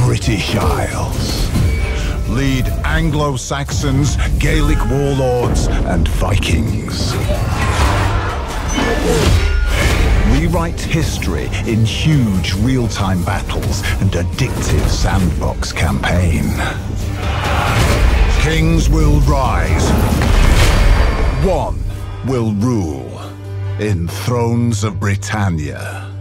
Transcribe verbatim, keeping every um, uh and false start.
British Isles. Lead Anglo-Saxons, Gaelic warlords, and Vikings. Rewrite history in huge real-time battles and addictive sandbox campaign. Kings will rise. One will rule in Thrones of Britannia.